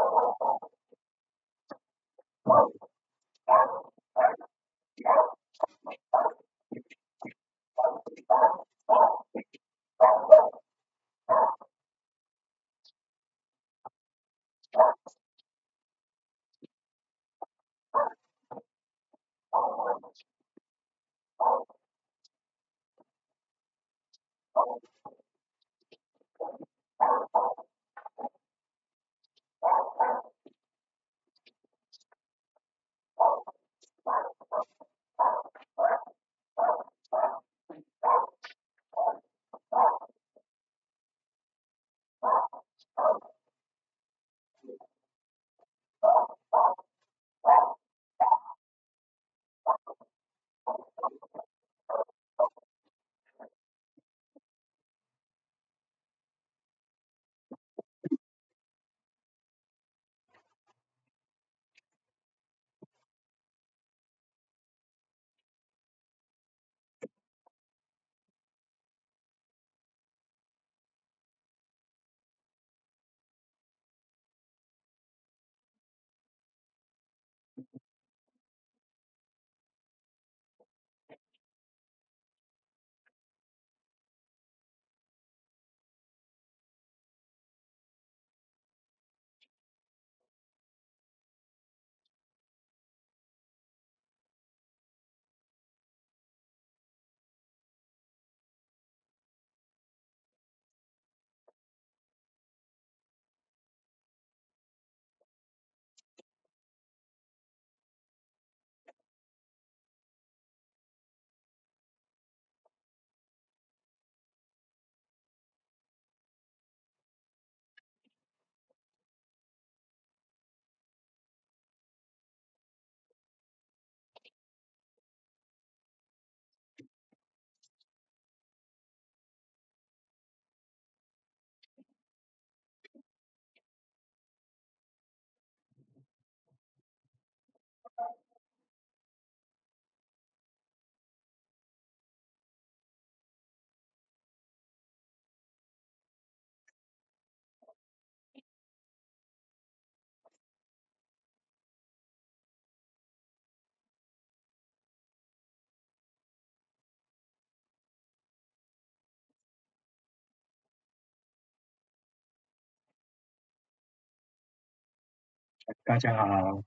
大家好，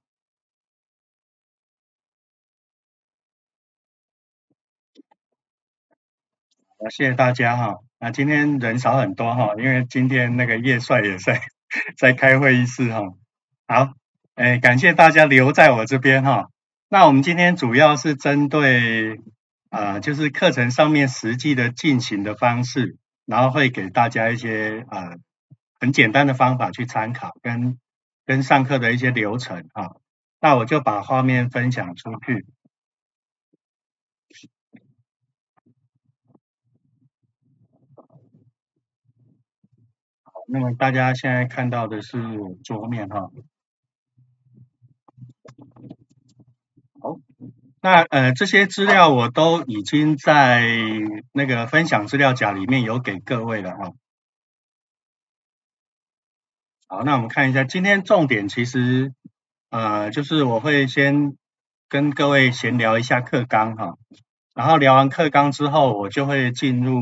谢谢大家哈。那今天人少很多哈，因为今天那个叶帅也在在开会议室哈。好，感谢大家留在我这边哈。那我们今天主要是针对就是课程上面实际的进行的方式，然后会给大家一些很简单的方法去参考，跟上课的一些流程哈。那我就把画面分享出去。那么大家现在看到的是桌面哈。好，那这些资料我都已经在那个分享资料夹里面有给各位了哈。好，那我们看一下，今天重点其实就是我会先跟各位闲聊一下课纲哈，然后聊完课纲之后，我就会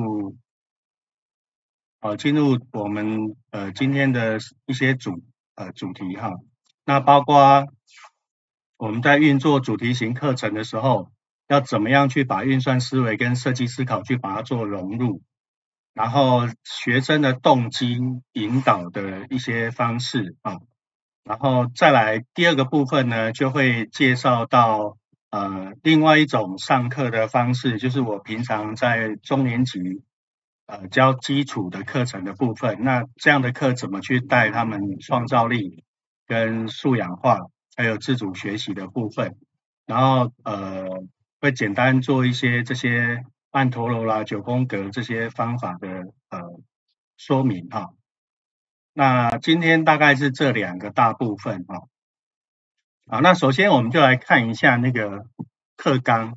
进入我们今天的一些主题哈。那包括我们在运作主题型课程的时候，要怎么样去把运算思维跟设计思考去把它做融入，然后学生的动机引导的一些方式啊，然后再来第二个部分呢，就会介绍到另外一种上课的方式，就是我平常在中年级教基础的课程的部分。那这样的课怎么去带他们创造力跟素养化，还有自主学习的部分？然后会简单做一些这些曼陀罗啦、9宫格这些方法的说明哈。那今天大概是这两个大部分哈。好，那首先我们就来看一下那个课纲。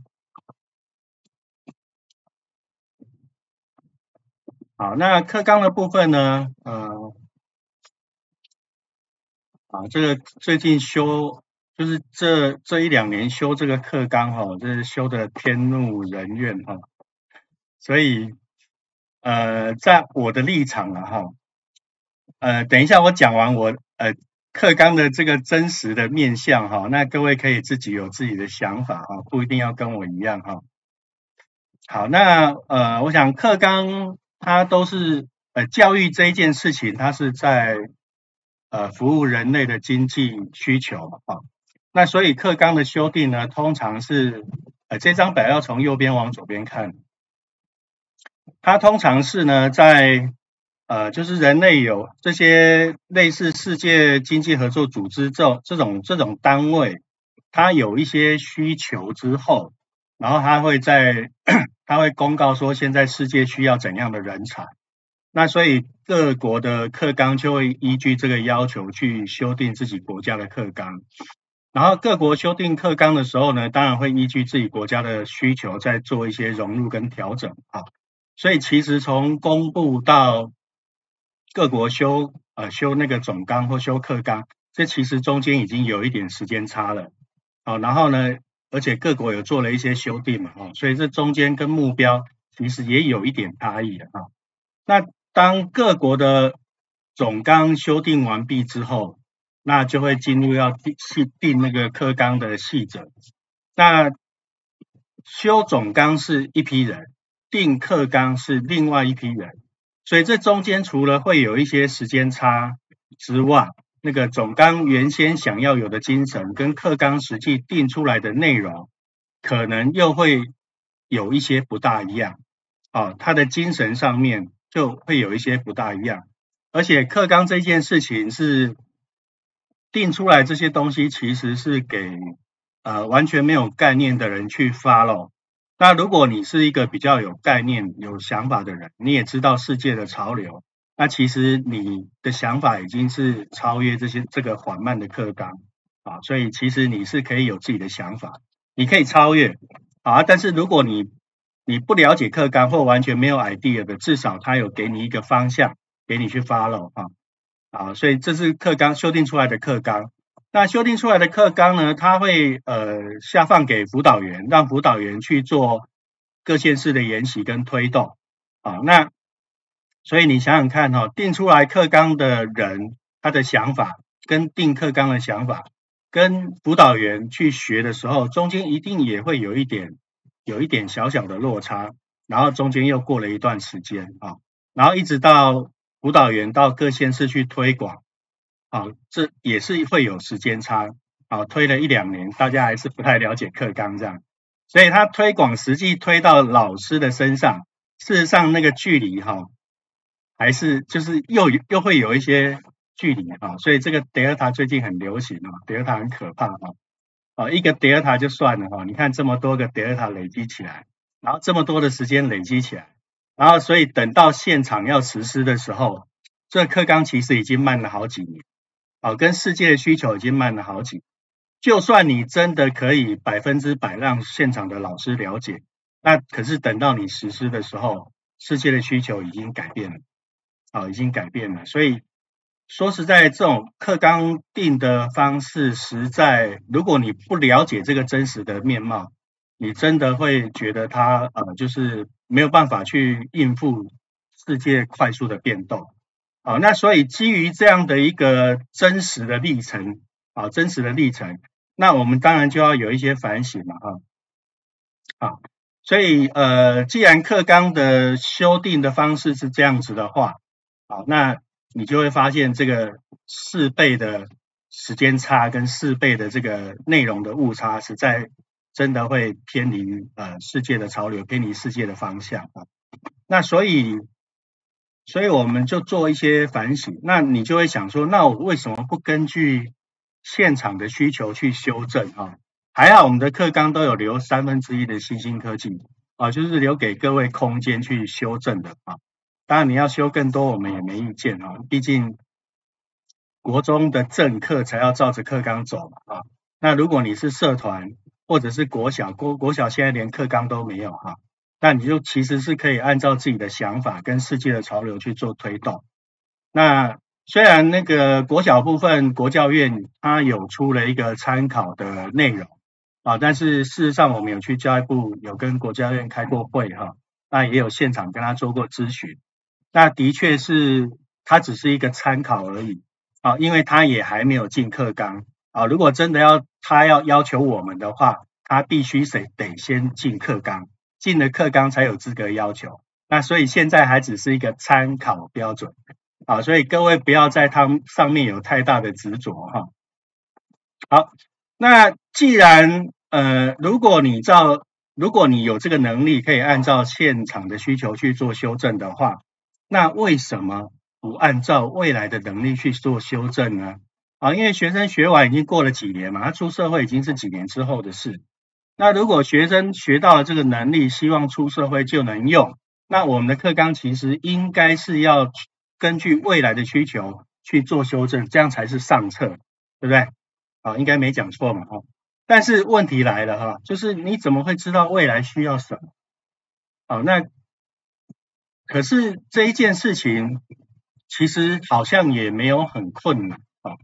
好，那课纲的部分呢， 啊，这个最近修就是这一两年修这个课纲哈，这是修的天怒人怨哈，所以在我的立场啊哈，等一下我讲完我课纲的这个真实的面向哈，那各位可以自己有自己的想法哈，不一定要跟我一样哈。好，那我想课纲它都是教育这一件事情，它是在服务人类的经济需求啊。那所以课纲的修订呢，通常是这张表要从右边往左边看，它通常是呢在就是人类有这些类似世界经济合作组织这种单位，它有一些需求之后，然后它会它会公告说现在世界需要怎样的人才，那所以各国的课纲就会依据这个要求去修订自己国家的课纲，然后各国修订课纲的时候呢，当然会依据自己国家的需求再做一些融入跟调整啊。所以其实从公布到各国修那个总纲或修课纲，这其实中间已经有一点时间差了。好，然后呢，而且各国有做了一些修订嘛，所以这中间跟目标其实也有一点差异的哈。那当各国的总纲修订完毕之后，那就会进入要定那个课纲的细则。那修总纲是一批人，定课纲是另外一批人，所以这中间除了会有一些时间差之外，那个总纲原先想要有的精神跟课纲实际定出来的内容，可能又会有一些不大一样。它的精神上面就会有一些不大一样，而且课纲这件事情是定出来这些东西，其实是给完全没有概念的人去 follow。那如果你是一个比较有概念、有想法的人，你也知道世界的潮流，那其实你的想法已经是超越这个缓慢的课纲啊，所以其实你是可以有自己的想法，你可以超越啊。但是如果你不了解课纲或完全没有 idea 的，至少他有给你一个方向，给你去 follow 啊，所以这是课纲修订出来的课纲。那修订出来的课纲呢，它会下放给辅导员，让辅导员去做各县市的研习跟推动啊。那所以你想想看哈，定出来课纲的人他的想法跟定课纲的想法，跟辅导员去学的时候，中间一定也会有一点小小的落差，然后中间又过了一段时间啊，然后一直到辅导员到各县市去推广，这也是会有时间差，推了1-2年，大家还是不太了解课纲这样，所以他推广实际推到老师的身上，事实上那个距离还是就是又会有一些距离所以这个 Delta 最近很流行Delta 很可怕一个 Delta 就算了你看这么多个 Delta 累积起来，然后这么多的时间累积起来，然后所以等到现场要实施的时候，这课纲其实已经慢了好几年跟世界的需求已经慢了好几年，就算你真的可以100%让现场的老师了解，那可是等到你实施的时候，世界的需求已经改变了已经改变了，所以说实在这种课纲定的方式实在，如果你不了解这个真实的面貌，你真的会觉得它就是没有办法去应付世界快速的变动那所以基于这样的一个真实的历程那我们当然就要有一些反省嘛所以既然课纲的修订的方式是这样子的话那你就会发现这个4倍的时间差跟4倍的这个内容的误差，实在真的会偏离世界的潮流，偏离世界的方向那所以我们就做一些反省，那你就会想说，那我为什么不根据现场的需求去修正还好我们的课纲都有留1/3的新兴科技就是留给各位空间去修正的当然你要修更多我们也没意见毕竟国中的正课才要照着课纲走嘛那如果你是社团或者是国小现在连课纲都没有那你就其实是可以按照自己的想法跟世界的潮流去做推动。那虽然那个国小部分国教院它有出了一个参考的内容啊，但是事实上我们有去教育部有跟国教院开过会哈，那也有现场跟他做过咨询，那的确是它只是一个参考而已啊，因为它也还没有进课纲啊，如果真的他要求我们的话，他必须得先进课纲，进了课纲才有资格要求，那所以现在还只是一个参考标准。啊，所以各位不要在它上面有太大的执着哈。好，那既然如果你有这个能力，可以按照现场的需求去做修正的话，那为什么不按照未来的能力去做修正呢？啊，因为学生学完已经过了几年嘛，他出社会已经是几年之后的事。那如果学生学到了这个能力，希望出社会就能用，那我们的课纲其实应该是要根据未来的需求去做修正，这样才是上策，对不对？啊，应该没讲错嘛，哈。但是问题来了哈，就是你怎么会知道未来需要什么？啊，那可是这一件事情其实好像也没有很困难啊。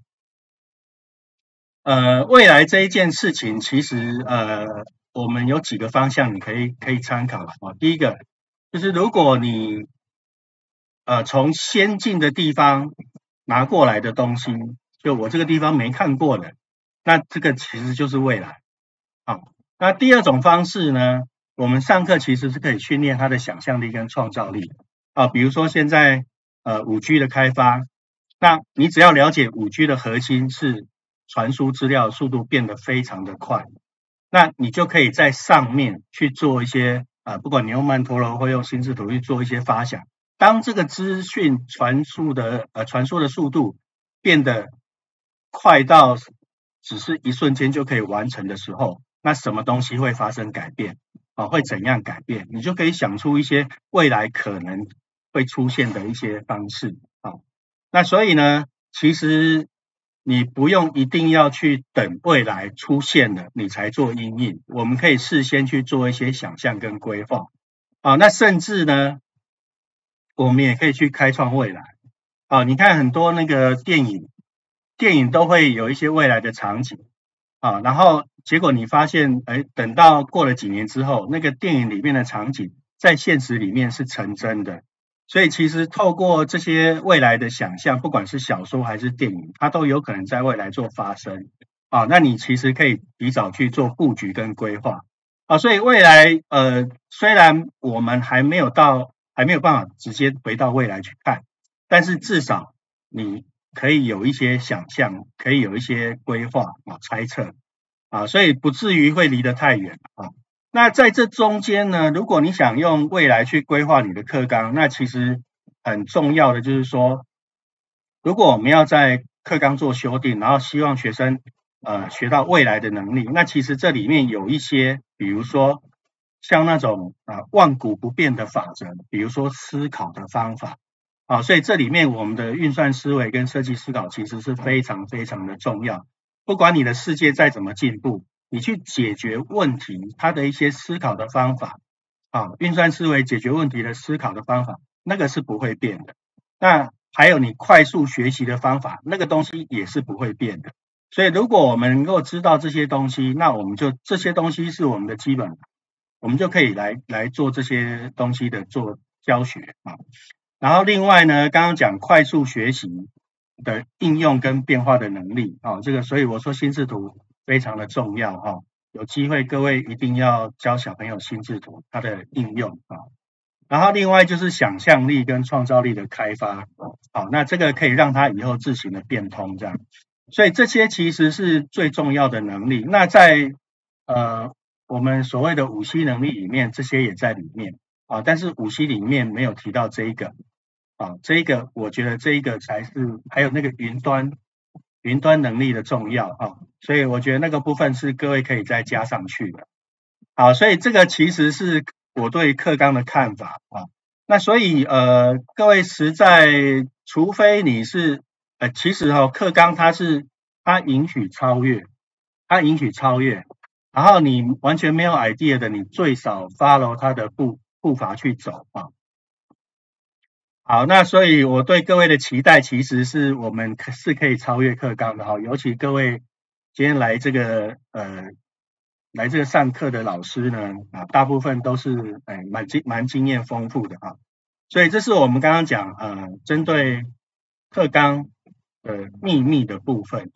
未来这一件事情其实我们有几个方向你可以参考啊。第一个就是如果你从先进的地方拿过来的东西，就我这个地方没看过的，那这个其实就是未来。好，那第二种方式呢，我们上课其实是可以训练他的想象力跟创造力。啊，比如说现在5G 的开发，那你只要了解5G 的核心是传输资料速度变得非常的快，那你就可以在上面去做一些不管你用曼陀罗或用心智图去做一些发想。当这个资讯传输的速度变得快到只是一瞬间就可以完成的时候，那什么东西会发生改变？啊，会怎样改变？你就可以想出一些未来可能会出现的一些方式啊。那所以呢，其实你不用一定要去等未来出现了你才做因应，我们可以事先去做一些想象跟规划啊。那甚至呢，我们也可以去开创未来啊。你看很多那个电影都会有一些未来的场景啊，然后结果你发现，哎，等到过了几年之后，那个电影里面的场景在现实里面是成真的。所以其实透过这些未来的想象，不管是小说还是电影，它都有可能在未来做发生啊。那你其实可以提早去做布局跟规划啊。所以未来虽然我们还没有办法直接回到未来去看，但是至少你可以有一些想象，可以有一些规划啊、猜测啊，所以不至于会离得太远啊。那在这中间呢，如果你想用未来去规划你的课纲，那其实很重要的就是说，如果我们要在课纲做修订，然后希望学生学到未来的能力，那其实这里面有一些，比如说像那种万古不变的法则，比如说思考的方法啊，所以这里面我们的运算思维跟设计思考其实是非常非常的重要。不管你的世界再怎么进步，你去解决问题，它的一些思考的方法啊，运算思维解决问题的思考的方法，那个是不会变的。那还有你快速学习的方法，那个东西也是不会变的。所以如果我们能够知道这些东西，那我们就这些东西是我们的基本，我们就可以来做这些东西的做教学啊。然后另外呢，刚刚讲快速学习的应用跟变化的能力啊，这个所以我说心智图非常的重要哈。有机会各位一定要教小朋友心智图它的应用啊。然后另外就是想象力跟创造力的开发，好，那这个可以让他以后自行的变通这样。所以这些其实是最重要的能力。那在我们所谓的5C 能力里面，这些也在里面啊，但是5C 里面没有提到这一个啊，这一个我觉得这一个才是还有那个云端能力的重要啊，所以我觉得那个部分是各位可以再加上去的。好，所以这个其实是我对课纲的看法啊。那所以各位实在，除非你是其实课纲它允许超越，然后你完全没有 idea 的，你最少 follow它的步伐去走啊。 好，那所以我对各位的期待，其实是我们是可以超越课纲的哈，尤其各位今天来这个上课的老师呢，大部分都是蛮经验丰富的哈，所以这是我们刚刚讲针对课纲的秘密的部分。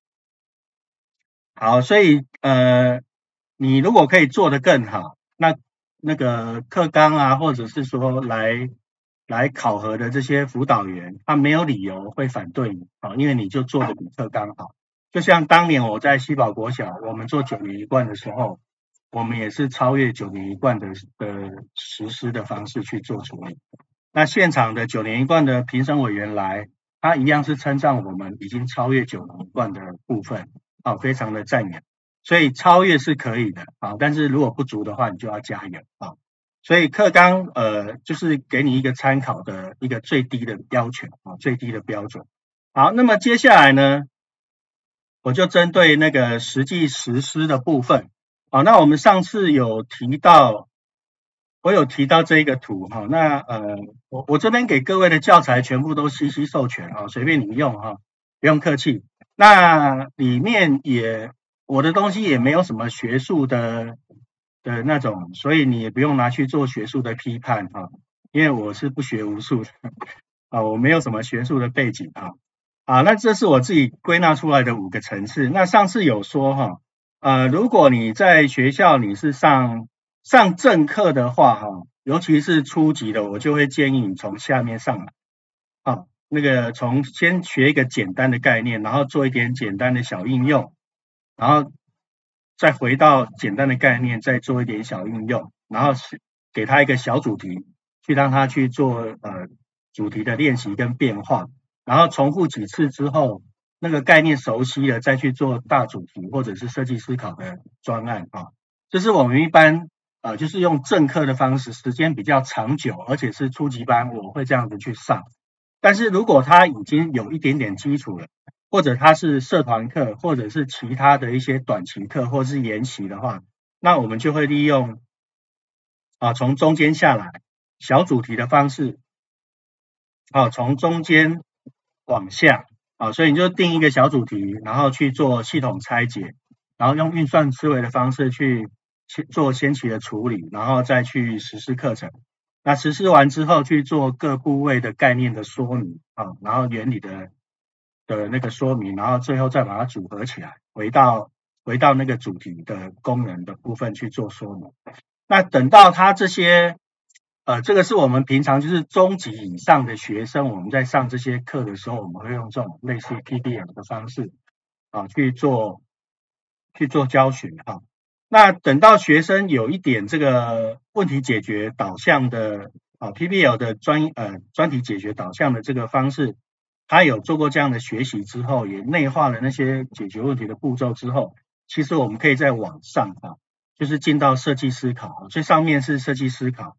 好，所以你如果可以做得更好，那个课纲啊，或者是说来考核的这些辅导员，他没有理由会反对你啊，因为你就做得比课纲好。就像当年我在西堡国小，我们做9年一贯的时候，我们也是超越9年一贯的实施的方式去做处理。那现场的9年一贯的评审委员来，他一样是称赞我们已经超越9年一贯的部分，非常的赞扬。所以超越是可以的啊，但是如果不足的话，你就要加油啊。所以课纲就是给你一个参考的一个最低的要求啊，最低的标准。好，那么接下来呢，我就针对那个实际实施的部分。好，那我们上次有提到，我有提到这一个图哈，那我这边给各位的教材全部都CC授权啊，随便你们用哈，不用客气。那里面我的东西也没有什么学术的那种，所以你也不用拿去做学术的批判哈，因为我是不学无术的啊，我没有什么学术的背景啊，那这是我自己归纳出来的5个层次。那上次有说哈，如果你在学校你是上正课的话哈，尤其是初级的，我就会建议你从下面上来啊，那个先学一个简单的概念，然后做一点简单的小应用，然后再回到简单的概念，再做一点小应用，然后给他一个小主题，去让他去做主题的练习跟变化，然后重复几次之后，那个概念熟悉了，再去做大主题或者是设计思考的专案啊。这是我们一般就是用正课的方式，时间比较长久，而且是初级班，我会这样子去上。但是如果他已经有一点点基础了，或者他是社团课，或者是其他的一些短期课，或是研习的话，那我们就会利用从中间下来小主题的方式，从中间往下所以你就定一个小主题，然后去做系统拆解，然后用运算思维的方式去做先期的处理，然后再去实施课程。那实施完之后去做各部位的概念的说明然后原理的那个说明，然后最后再把它组合起来，回到那个主题的功能的部分去做说明。那等到他这些这个是我们平常就是中级以上的学生，我们在上这些课的时候，我们会用这种类似 PBL 的方式去做教学那等到学生有一点这个问题解决导向的PBL 的专题解决导向的这个方式，他有做过这样的学习之后，也内化了那些解决问题的步骤之后，其实我们可以再往上就是进到设计思考，最上面是设计思考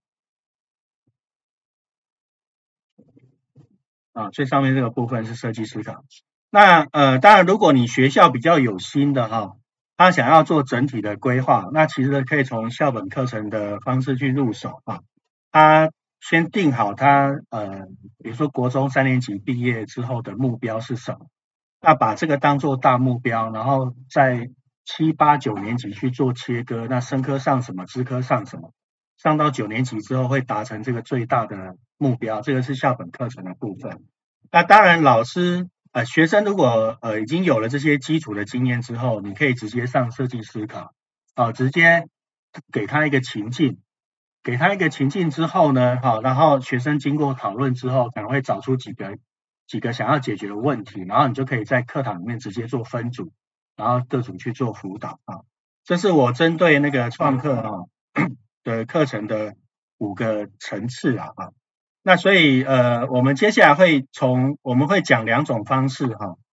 最上面这个部分是设计思考。那当然如果你学校比较有心的他想要做整体的规划，那其实可以从校本课程的方式去入手他先定好他比如说国中3年级毕业之后的目标是什么，那把这个当做大目标，然后在7、8、9年级去做切割，那生科上什么，资科上什么，上到9年级之后会达成这个最大的目标，这个是校本课程的部分。那当然老师学生如果已经有了这些基础的经验之后，你可以直接上设计思考直接给他一个情境，之后呢然后学生经过讨论之后，可能会找出几个想要解决的问题，然后你就可以在课堂里面直接做分组，然后各组去做辅导这是我针对那个创客的课程的5个层次那所以我们接下来我们会讲2种方式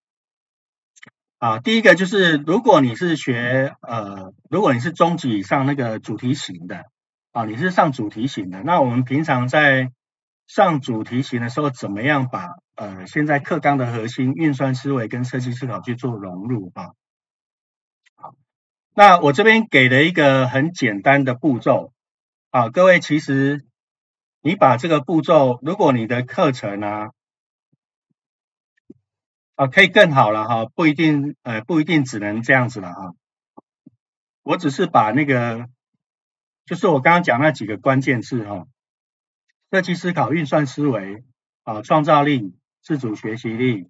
第一个就是如果你是中级以上那个主题型的你是上主题型的，那我们平常在上主题型的时候，怎么样把现在课纲的核心运算思维跟设计思考去做融入好，那我这边给了一个很简单的步骤各位其实你把这个步骤，如果你的课程可以更好了哈，不一定只能这样子了哈。我只是把那个，就是我刚刚讲那几个关键字哈，设计思考、运算思维创造力、自主学习力，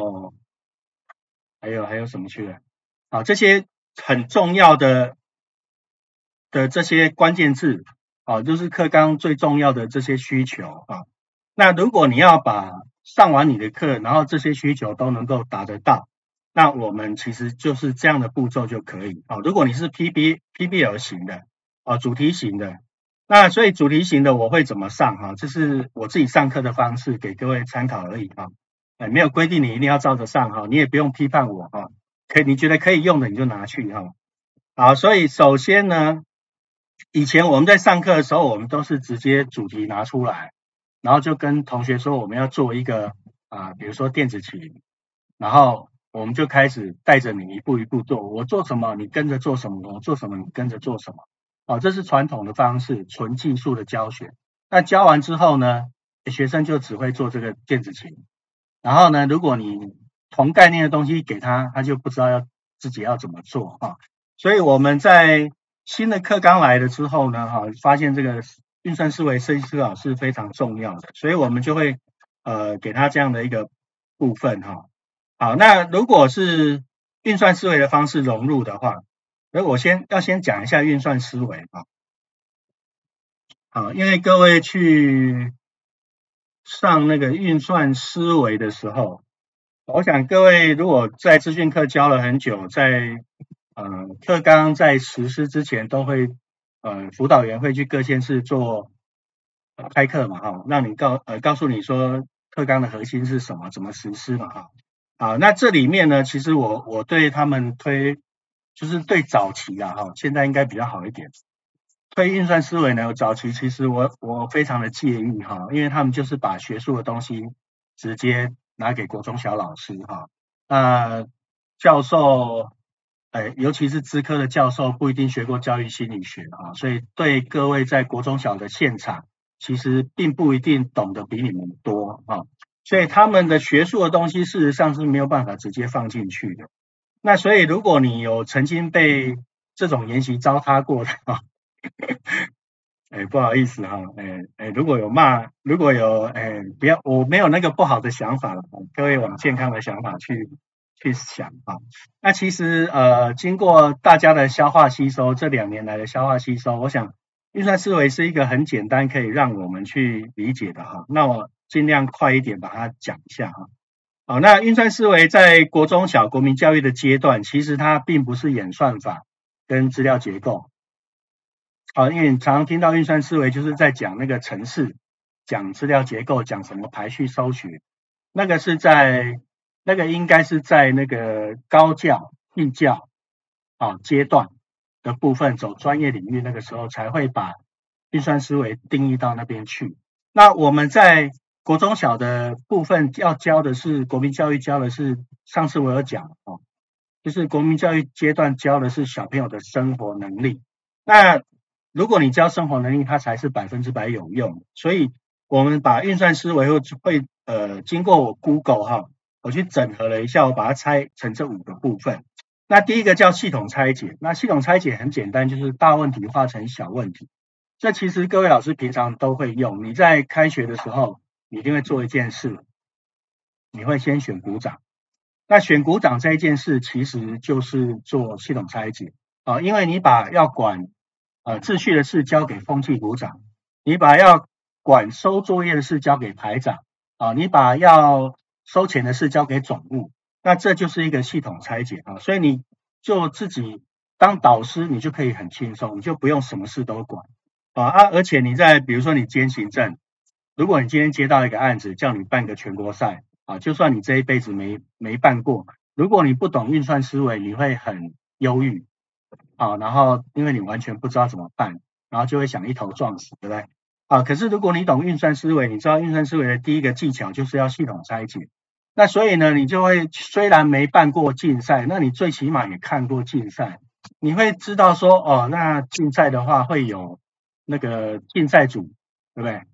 还有什么去了这些很重要的这些关键字就是课纲最重要的这些需求那如果你要把上完你的课，然后这些需求都能够达得到，那我们其实就是这样的步骤就可以如果你是 PBL 型的主题型的，那所以主题型的我会怎么上这是我自己上课的方式，给各位参考而已没有规定你一定要照着上你也不用批判我你觉得可以用的你就拿去好，所以首先呢，以前我们在上课的时候，我们都是直接主题拿出来，然后就跟同学说我们要做一个比如说电子琴，然后我们就开始带着你一步一步做，我做什么你跟着做什么，我做什么你跟着做什么这是传统的方式，纯技术的教学。那教完之后呢，学生就只会做这个电子琴，然后呢，如果你同概念的东西给他，他就不知道自己要怎么做所以我们在新的课纲来了之后呢发现这个运算思维设计思考是非常重要的，所以我们就会给他这样的一个部分好，那如果是运算思维的方式融入的话，所以我先讲一下运算思维好，因为各位去上那个运算思维的时候，我想各位如果在资讯课教了很久，在课纲在实施之前都会辅导员会去各县市做开课嘛让你告诉你说课纲的核心是什么，怎么实施嘛好，那这里面呢，其实我对他们就是对早期现在应该比较好一点。推运算思维呢，早期其实我非常的介意因为他们就是把学术的东西直接拿给国中小老师那教授尤其是资科的教授不一定学过教育心理学所以对各位在国中小的现场，其实并不一定懂得比你们多所以他们的学术的东西事实上是没有办法直接放进去的。那所以如果你有曾经被这种研习糟蹋过的不好意思如果有不要，我没有那个不好的想法了各位往健康的想法去想那其实经过大家的消化吸收，这2年来的消化吸收，我想运算思维是一个很简单可以让我们去理解的那我尽量快一点把它讲一下好，那运算思维在国中小国民教育的阶段，其实它并不是演算法跟资料结构因为你常常听到运算思维就是在讲那个程式，讲资料结构，讲什么排序搜寻，那个应该是在那个高教艺教阶段的部分，走专业领域，那个时候才会把运算思维定义到那边去。那我们在国中小的部分要教的是国民教育，教的是上次我有讲就是国民教育阶段教的是小朋友的生活能力。那如果你教生活能力，它才是100%有用。所以我们把运算思维会经过我 Google 我去整合了一下，我把它拆成这5个部分。那第一个叫系统拆解，那系统拆解很简单，就是大问题化成小问题。这其实各位老师平常都会用，你在开学的时候，你一定会做一件事，你会先选股长。那选股长这一件事，其实就是做系统拆解因为你把要管秩序的事交给风气股长，你把要管收作业的事交给排长你把要收钱的事交给总务，那这就是一个系统拆解所以你就自己当导师，你就可以很轻松，你就不用什么事都管而且你比如说你兼行政，如果你今天接到一个案子，叫你办个全国赛就算你这一辈子没办过，如果你不懂运算思维，你会很忧郁然后因为你完全不知道怎么办，然后就会想一头撞死，对不对可是如果你懂运算思维，你知道运算思维的第一个技巧就是要系统拆解。那所以呢，你就会虽然没办过竞赛，那你最起码也看过竞赛，你会知道说那竞赛的话会有那个竞赛组，对不对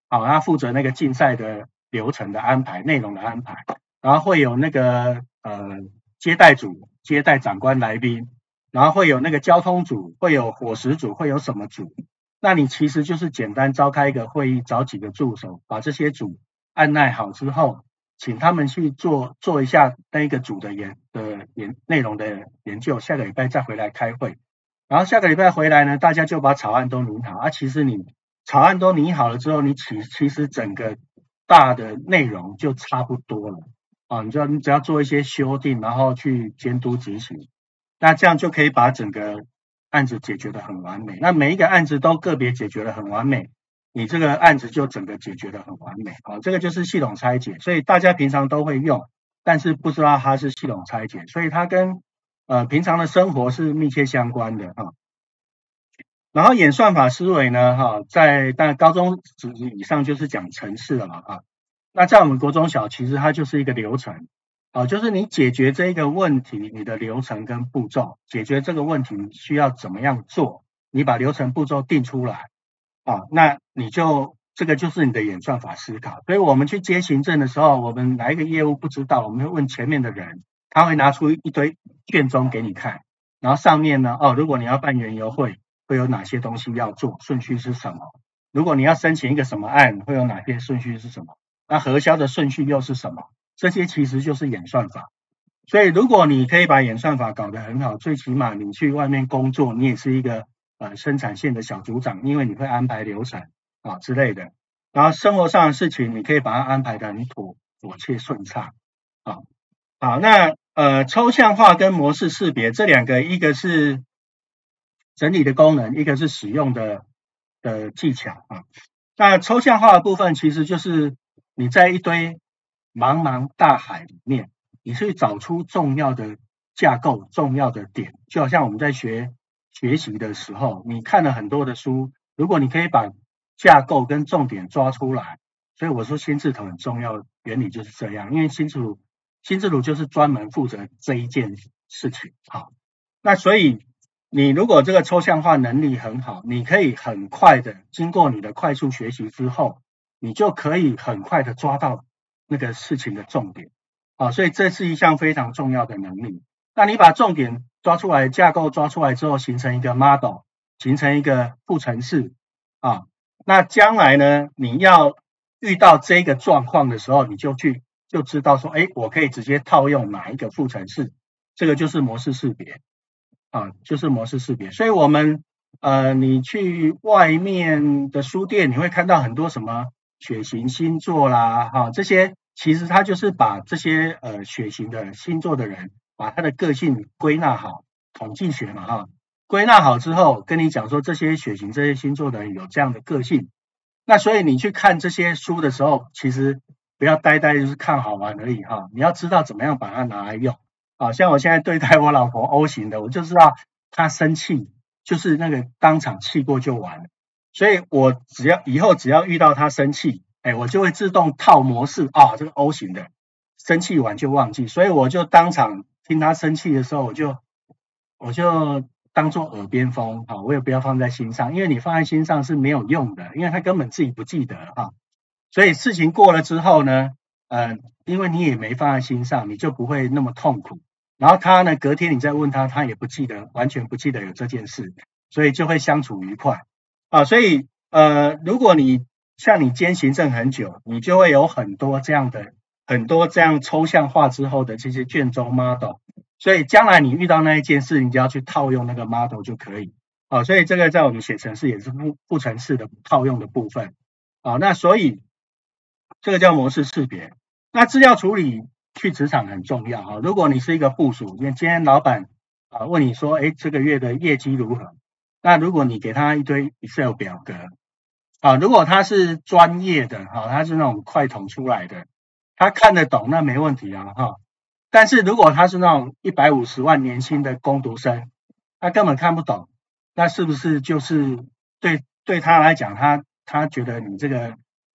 好，他负责那个竞赛的流程的安排、内容的安排，然后会有那个接待组接待长官来宾，然后会有那个交通组，会有伙食组，会有什么组？那你其实就是简单召开一个会议，找几个助手，把这些组按捺好之后，请他们去做一下那一个组的内容的研究，下个礼拜再回来开会。然后下个礼拜回来呢，大家就把草案都拟好。其实你草案都拟好了之后，你其实整个大的内容就差不多了啊。你只要做一些修订，然后去监督执行，那这样就可以把整个案子解决得很完美。那每一个案子都个别解决得很完美，你这个案子就整个解决得很完美啊。这个就是系统拆解，所以大家平常都会用，但是不知道它是系统拆解，所以它跟平常的生活是密切相关的哈。然后演算法思维呢哈，当然高中以上就是讲程式了嘛啊。那在我们国中小其实它就是一个流程就是你解决这一个问题，你的流程跟步骤，解决这个问题需要怎么样做，你把流程步骤定出来那你就这个就是你的演算法思考。所以我们去接行政的时候，我们哪一个业务不知道，我们会问前面的人，他会拿出一堆卷宗给你看，然后上面呢如果你要办园游会，会有哪些东西要做，顺序是什么？如果你要申请一个什么案，会有哪些顺序是什么？那核销的顺序又是什么？这些其实就是演算法。所以如果你可以把演算法搞得很好，最起码你去外面工作，你也是一个生产线的小组长，因为你会安排流程之类的。然后生活上的事情，你可以把它安排得很妥切顺畅好，那抽象化跟模式识别这两个，一个是整理的功能，一个是使用的技巧那抽象化的部分其实就是你在一堆茫茫大海里面，你去找出重要的架构、重要的点，就好像我们在学习的时候，你看了很多的书，如果你可以把架构跟重点抓出来，所以我说心智图很重要，原理就是这样，因为心智图就是专门负责这一件事情那所以你如果这个抽象化能力很好，你可以很快的经过你的快速学习之后，你就可以很快的抓到那个事情的重点所以这是一项非常重要的能力。那你把重点抓出来，架构抓出来之后，形成一个 model， 形成一个副程式那将来呢，你要遇到这个状况的时候，你就知道说我可以直接套用哪一个副程式，这个就是模式识别就是模式识别。所以我们你去外面的书店，你会看到很多什么血型星座啦这些其实它就是把这些血型的星座的人，把他的个性归纳好，统计学嘛归纳好之后，跟你讲说这些血型、这些星座的人有这样的个性。那所以你去看这些书的时候，其实不要呆就是看好玩而已你要知道怎么样把它拿来用像我现在对待我老婆 O 型的，我就知道她生气就是那个当场气过就完了，所以我以后只要遇到她生气，我就会自动套模式这个 O 型的生气完就忘记，所以我就当场听她生气的时候，我就当做耳边风我也不要放在心上，因为你放在心上是没有用的，因为她根本自己不记得所以事情过了之后呢因为你也没放在心上，你就不会那么痛苦。然后他呢，隔天你再问他，他也不记得，完全不记得有这件事，所以就会相处愉快所以如果你像你兼行政很久，你就会有很多这样抽象化之后的这些卷宗 model， 所以将来你遇到那一件事，你只要去套用那个 model 就可以所以这个在我们写程式也是副程式的套用的部分那所以这个叫模式识别。那资料处理去职场很重要如果你是一个部属，因为今天老板问你说这个月的业绩如何，那如果你给他一堆 Excel 表格如果他是专业的他是那种快统出来的，他看得懂那没问题但是如果他是那种150万年薪的工读生，他根本看不懂，那是不是就是对他来讲，他觉得你这个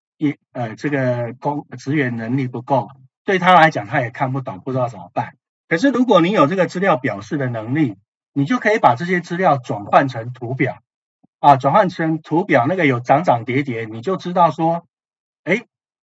职员能力不够，对他来讲他也看不懂，不知道怎么办。可是如果你有这个资料表示的能力，你就可以把这些资料转换成图表转换成图表，那个有涨涨跌跌，你就知道说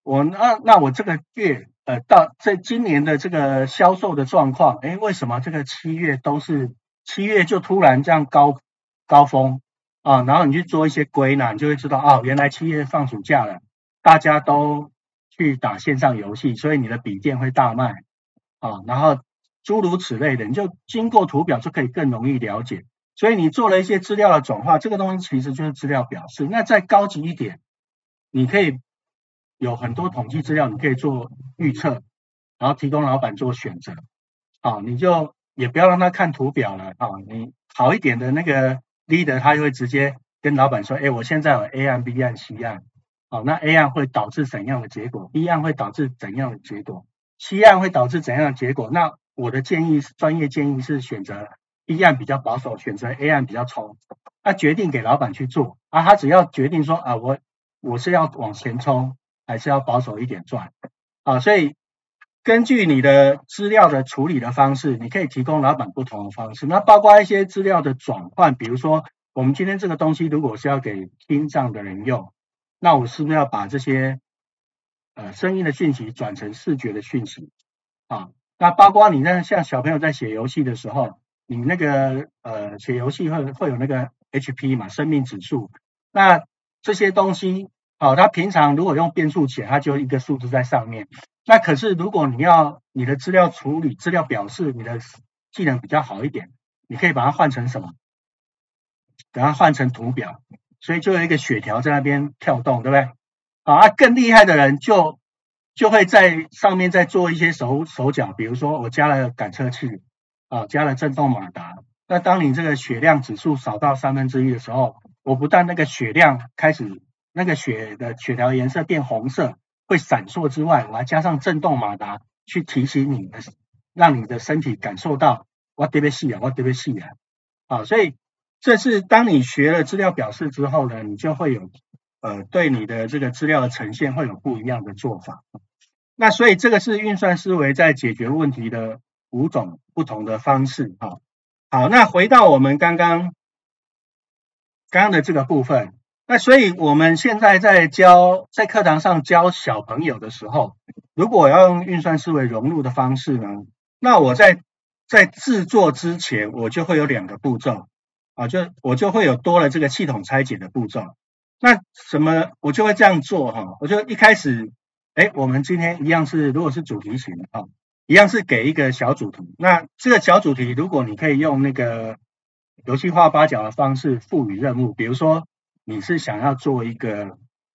那我这个月到今年的这个销售的状况，为什么这个七月就突然这样高峰啊？然后你去做一些归纳，你就会知道哦，原来七月放暑假了，大家都去打线上游戏，所以你的笔电会大卖啊，然后诸如此类的，你就经过图表就可以更容易了解。所以你做了一些资料的转化，这个东西其实就是资料表示。那再高级一点，你可以有很多统计资料，你可以做预测，然后提供老板做选择。你就也不要让他看图表了你好一点的那个 leader，他就会直接跟老板说，我现在有 A 案、B 案、C 案，那 A 案会导致怎样的结果 ？B 案会导致怎样的结果？C 案会导致怎样的结果？那我的专业建议是选择 B 案比较保守，选择 A 案比较冲。他决定给老板去做他只要决定说我是要往前冲，还是要保守一点赚所以根据你的资料的处理的方式，你可以提供老板不同的方式。那包括一些资料的转换，比如说我们今天这个东西如果是要给听障的人用，那我是不是要把这些声音的讯息转成视觉的讯息那包括你像小朋友在写游戏的时候，你那个写游戏会有那个 HP 嘛，生命指数。那这些东西它平常如果用变数写，它就一个数字在上面。那可是如果你的资料处理、资料表示，你的技能比较好一点，你可以把它换成什么？把它换成图表，所以就有一个血条在那边跳动，对不对？更厉害的人就会在上面再做一些手脚，比如说我加了感测器加了震动马达。那当你这个血量指数少到1/3的时候，我不但那个血量开始那个血条颜色变红色会闪烁之外，我还加上震动马达去提醒你的，让你的身体感受到我特别细我特别细所以这是当你学了资料表示之后呢，你就会有对你的这个资料的呈现会有不一样的做法。那所以这个是运算思维在解决问题的5种不同的方式好，那回到我们刚刚的这个部分，那所以我们现在在课堂上教小朋友的时候，如果要用运算思维融入的方式呢，那我在制作之前，我就会有2个步骤我就会有多了这个系统拆解的步骤。那我就会这样做我就一开始我们今天一样是如果是主题型一样是给一个小主题。那这个小主题如果你可以用那个游戏化8角的方式赋予任务，比如说你是想要做一个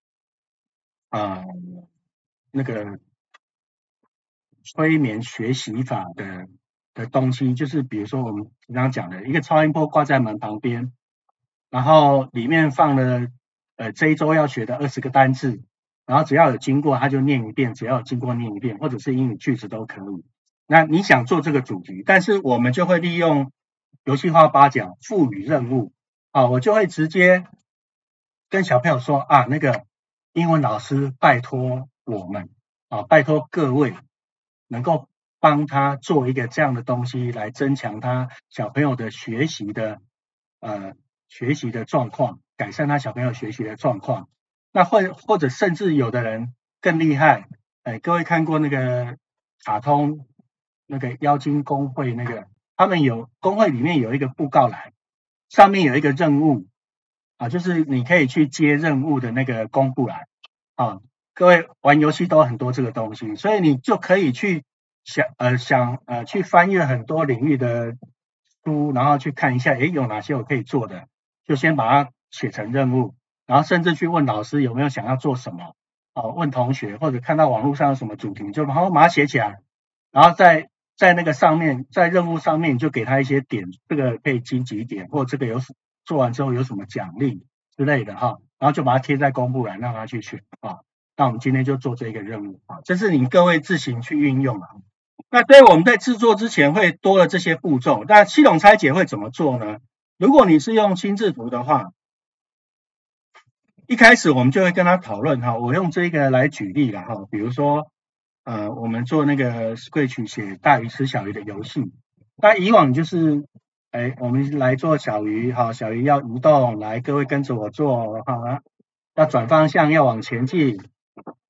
那个催眠学习法的东西，就是比如说我们刚刚讲的一个超音波挂在门旁边，然后里面放了这一周要学的20个单字，然后只要有经过他就念一遍，只要有经过念一遍，或者是英语句子都可以。那你想做这个主题，但是我们就会利用游戏化8角赋予任务我就会直接跟小朋友说那个英文老师拜托我们拜托各位能够帮他做一个这样的东西来增强他小朋友的学习的状况，改善他小朋友学习的状况。那或者甚至有的人更厉害各位看过那个卡通那个妖精公会那个，他们公会里面有一个布告栏，上面有一个任务就是你可以去接任务的那个公布栏各位玩游戏都有很多这个东西，所以你就可以去去翻阅很多领域的书，然后去看一下有哪些我可以做的，就先把它写成任务，然后甚至去问老师有没有想要做什么问同学，或者看到网络上有什么主题，就把它写起来，然后在那个上面，在任务上面你就给他一些点，这个可以积极点，或这个做完之后有什么奖励之类的然后就把它贴在公布栏让他去选那我们今天就做这个任务这是你各位自行去运用那所以我们在制作之前会多了这些步骤。那系统拆解会怎么做呢？如果你是用心智图的话，一开始我们就会跟他讨论我用这个来举例了比如说我们做那个 Scratch 写大鱼吃小鱼的游戏，那以往就是我们来做小鱼小鱼要移动，来各位跟着我做要转方向，要往前进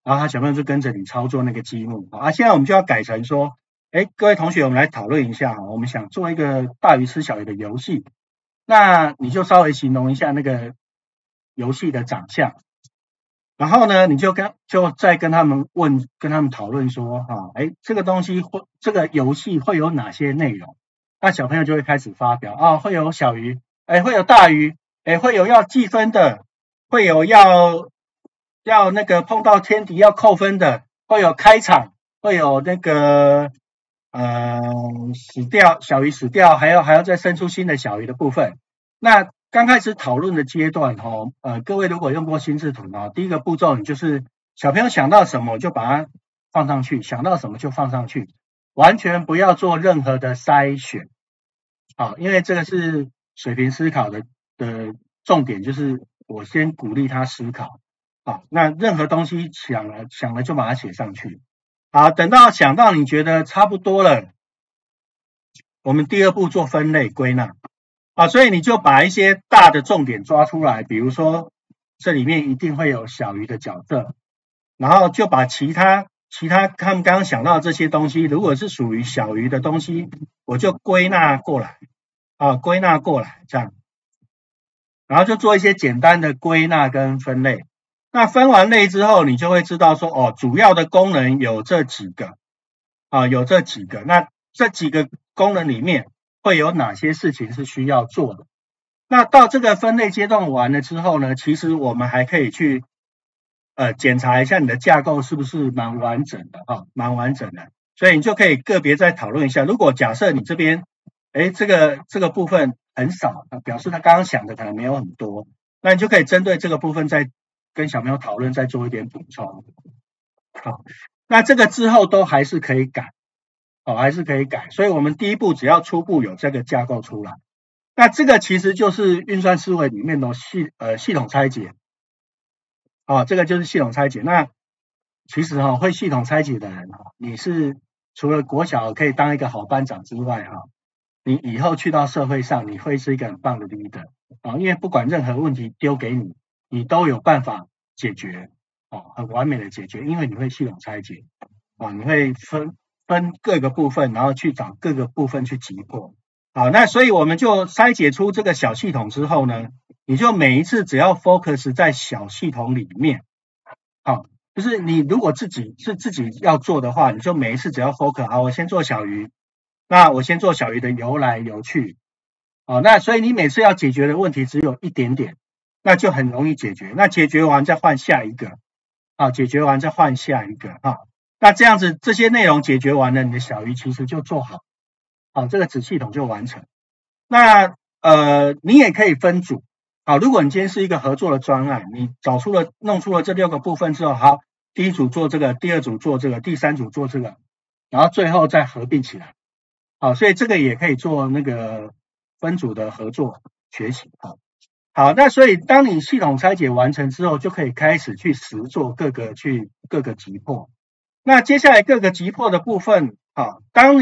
然后他小朋友就跟着你操作那个积木啊。现在我们就要改成说，各位同学，我们来讨论一下，我们想做一个大鱼吃小鱼的游戏，那你就稍微形容一下那个游戏的长相，然后呢，你就再跟他们讨论说，这个东西这个游戏会有哪些内容？那小朋友就会开始发表会有小鱼，会有大鱼，会有要计分的，会有要那个碰到天敌要扣分的，会有开场，会有那个死掉小鱼死掉，还要再生出新的小鱼的部分。那刚开始讨论的阶段各位如果用过心智图第一个步骤你就是小朋友想到什么就把它放上去，想到什么就放上去，完全不要做任何的筛选因为这个是水平思考的重点，就是我先鼓励他思考那任何东西想了就把它写上去。好，等到想到你觉得差不多了，我们第二步做分类归纳所以你就把一些大的重点抓出来，比如说这里面一定会有小鱼的角色，然后就把其他他们刚刚想到的这些东西，如果是属于小鱼的东西，我就归纳过来归纳过来这样，然后就做一些简单的归纳跟分类。那分完类之后，你就会知道说主要的功能有这几个有这几个，那这几个功能里面会有哪些事情是需要做的。那到这个分类阶段完了之后呢，其实我们还可以去检查一下你的架构是不是蛮完整的蛮完整的，所以你就可以个别再讨论一下。如果假设你这边这个部分很少，表示他刚刚想的可能没有很多，那你就可以针对这个部分再跟小朋友讨论，再做一点补充。好，那这个之后都还是可以改还是可以改，所以我们第一步只要初步有这个架构出来，那这个其实就是运算思维里面的系统拆解这个就是系统拆解。那其实会系统拆解的人你是除了国小可以当一个好班长之外你以后去到社会上你会是一个很棒的 leader 因为不管任何问题丢给你，你都有办法解决很完美的解决，因为你会系统拆解你会分各个部分，然后去找各个部分去击破。好，那所以我们就筛解出这个小系统之后呢，你就每一次只要 focus 在小系统里面就是你如果自己要做的话，你就每一次只要 focus 我先做小鱼，那我先做小鱼的游来游去那所以你每次要解决的问题只有一点点，那就很容易解决，那解决完再换下一个解决完再换下一个那这样子这些内容解决完了，你的小鱼其实就做好这个子系统就完成。那你也可以分组如果你今天是一个合作的专案，你弄出了这6个部分之后，好，第一组做这个，第二组做这个，第三组做这个，然后最后再合并起来所以这个也可以做那个分组的合作学习好，那所以当你系统拆解完成之后，就可以开始去实做各个击破。那接下来各个击破的部分当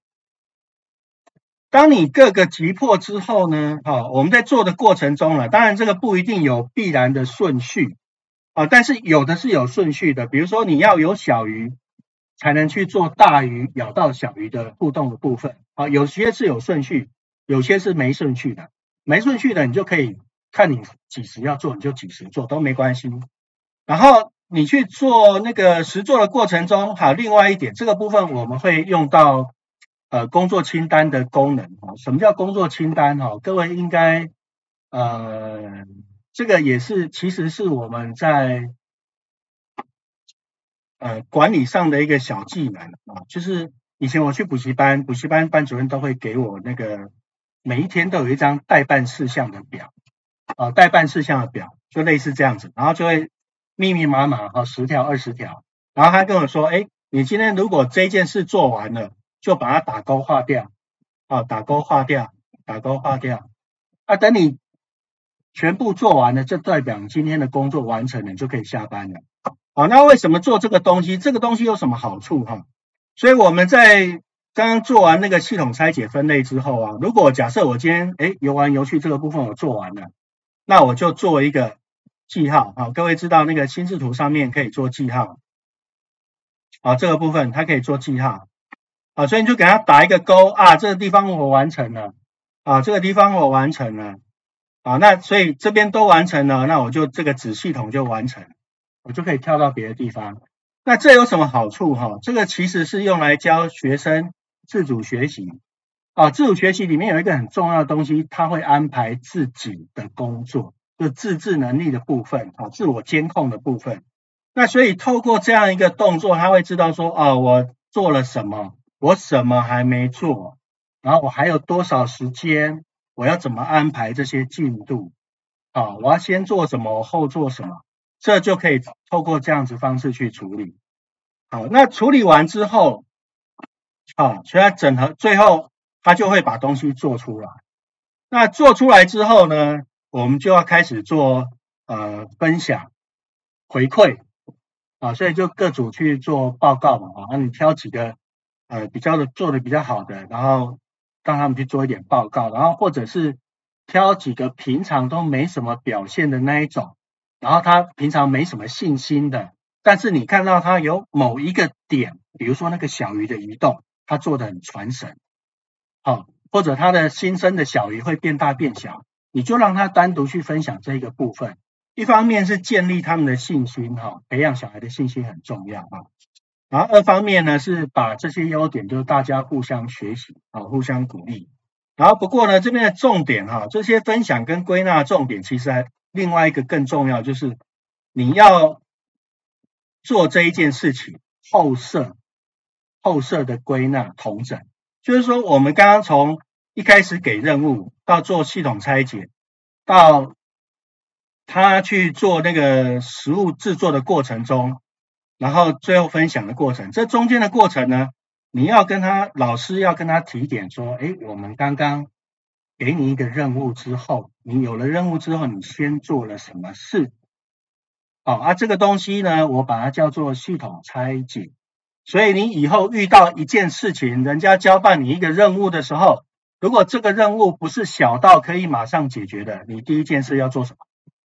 你各个击破之后呢我们在做的过程中当然这个不一定有必然的顺序但是有的是有顺序的，比如说你要有小鱼才能去做大鱼咬到小鱼的互动的部分有些是有顺序，有些是没顺序的，没顺序的你就可以看你几时要做你就几时做都没关系。然后你去做那个实作的过程中另外一点，这个部分我们会用到工作清单的功能什么叫工作清单各位应该这个也是其实是我们在管理上的一个小技能就是以前我去补习班班主任都会给我那个每一天都有一张待办事项的表待办事项的表就类似这样子，然后就会密密麻麻10条20条，然后他跟我说你今天如果这件事做完了就把它打勾划掉打勾划掉等你全部做完了，就代表你今天的工作完成了，你就可以下班了那为什么做这个东西？这个东西有什么好处所以我们在刚刚做完那个系统拆解分类之后如果假设我今天游完游去这个部分我做完了，那我就做一个记号各位知道那个心智图上面可以做记号啊，这个部分它可以做记号，啊，所以你就给它打一个勾啊，这个地方我完成了，啊，这个地方我完成了，啊，那所以这边都完成了，那我就这个子系统就完成，我就可以跳到别的地方。那这有什么好处哈？这个其实是用来教学生自主学习，啊，自主学习里面有一个很重要的东西，它会安排自己的工作，就自制能力的部分，啊，自我监控的部分。那所以透过这样一个动作，他会知道说，哦，我做了什么，我什么还没做，然后我还有多少时间，我要怎么安排这些进度，啊，我要先做什么，我后做什么，这就可以透过这样子方式去处理。好，那处理完之后，啊，所以它整合最后它就会把东西做出来。那做出来之后呢，我们就要开始做分享、回馈。啊，所以就各组去做报告嘛，啊，那你挑几个做的比较好的，然后让他们去做一点报告，然后或者是挑几个平常都没什么表现的那一种，然后他平常没什么信心的，但是你看到他有某一个点，比如说那个小鱼的移动，他做的很传神，好，或者他的新生的小鱼会变大变小，你就让他单独去分享这个部分。一方面是建立他们的信心哈，培养小孩的信心很重要啊。然后二方面呢是把这些优点就是大家互相学习啊，互相鼓励。然后不过呢这边的重点哈，这些分享跟归纳重点其实还另外一个更重要，就是你要做这一件事情后设的归纳统整，就是说我们刚刚从一开始给任务到做系统拆解到他去做那个食物制作的过程中，然后最后分享的过程，这中间的过程呢，你要跟老师要跟他提点说，我们刚刚给你一个任务之后，你有了任务之后，你先做了什么事？这个东西呢，我把它叫做系统拆解。所以你以后遇到一件事情，人家交办你一个任务的时候，如果这个任务不是小到可以马上解决的，你第一件事要做什么？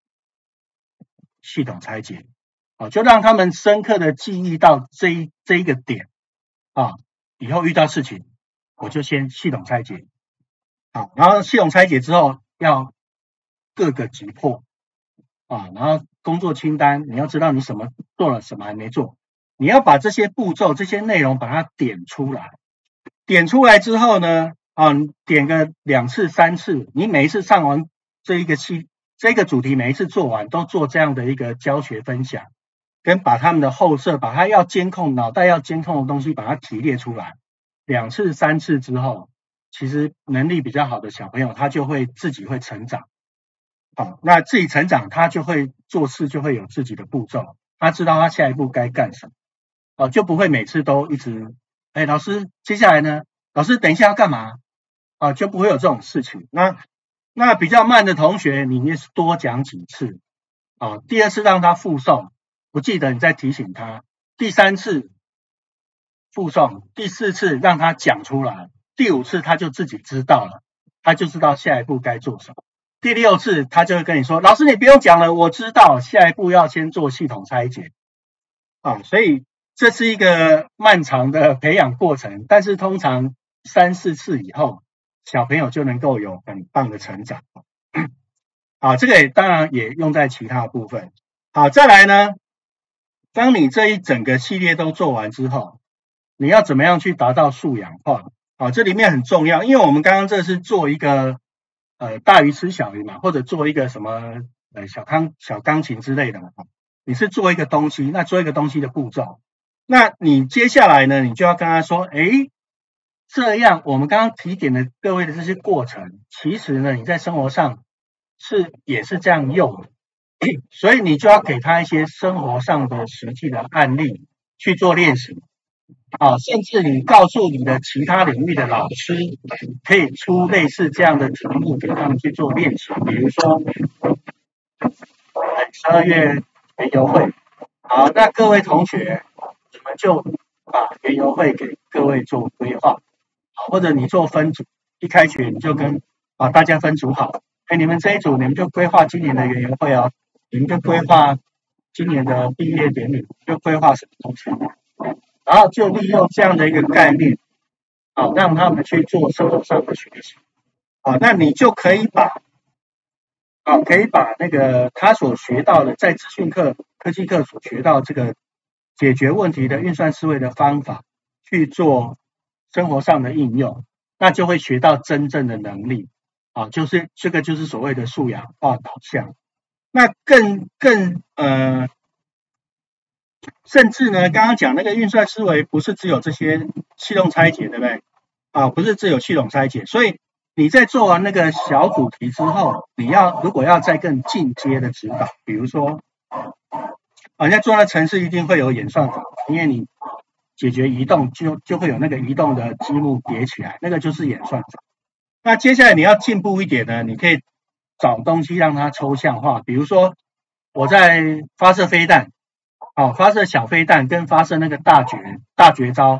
系统拆解，就让他们深刻的记忆到这一个点，以后遇到事情，我就先系统拆解，然后系统拆解之后要各个击破，然后工作清单，你要知道你什么做了，什么还没做，你要把这些步骤、这些内容把它点出来，点出来之后呢，你点个2次、3次，你每一次上完这个主题每一次做完都做这样的一个教学分享，跟把他们的后设，把他要监控脑袋要监控的东西把它提列出来，2次3次之后，其实能力比较好的小朋友他就会自己会成长，那自己成长他就会做事就会有自己的步骤，他知道他下一步该干什么，就不会每次都一直老师接下来呢，老师等一下要干嘛，就不会有这种事情。那比较慢的同学，你也是多讲几次，第2次让他复诵，不记得你再提醒他，第3次复诵，第4次让他讲出来，第5次他就自己知道了，他就知道下一步该做什么。第6次他就会跟你说，老师你不用讲了，我知道下一步要先做系统拆解，所以这是一个漫长的培养过程，但是通常3、4次以后，小朋友就能够有很棒的成长。这个当然也用在其他部分。好，再来呢，当你这一整个系列都做完之后，你要怎么样去达到素养化？这里面很重要，因为我们刚刚这是做一个大鱼吃小鱼嘛，或者做一个什么小钢琴之类的嘛，你是做一个东西，那做一个东西的步骤，那你接下来呢，你就要跟他说，这样我们刚刚提点的各位的这些过程，其实呢你在生活上也是这样用的，所以你就要给他一些生活上的实际的案例去做练习，甚至你告诉你的其他领域的老师，可以出类似这样的题目给他们去做练习，比如说12月园游会，好，那各位同学，你们就把园游会给各位做规划，或者你做分组，一开学你就把大家分组好，你们这一组你们就规划今年的园游会哦，你们就规划今年的毕业典礼，就规划什么东西， 然后就利用这样的一个概念，让他们去做生活上的学习，那你就可以把那个他所学到的在资讯课、科技课所学到这个解决问题的运算思维的方法去做生活上的应用，那就会学到真正的能力，就是这个就是所谓的素养化导向。那甚至呢，刚刚讲那个运算思维不是只有这些系统拆解，对不对？不是只有系统拆解，所以你在做完那个小主题之后，如果要再更进阶的指导，比如说，你在做那程式一定会有演算法，因为你解决移动就会有那个移动的积木叠起来，那个就是演算法。那接下来你要进步一点呢，你可以找东西让它抽象化，比如说我在发射飞弹，发射小飞弹跟发射那个大绝招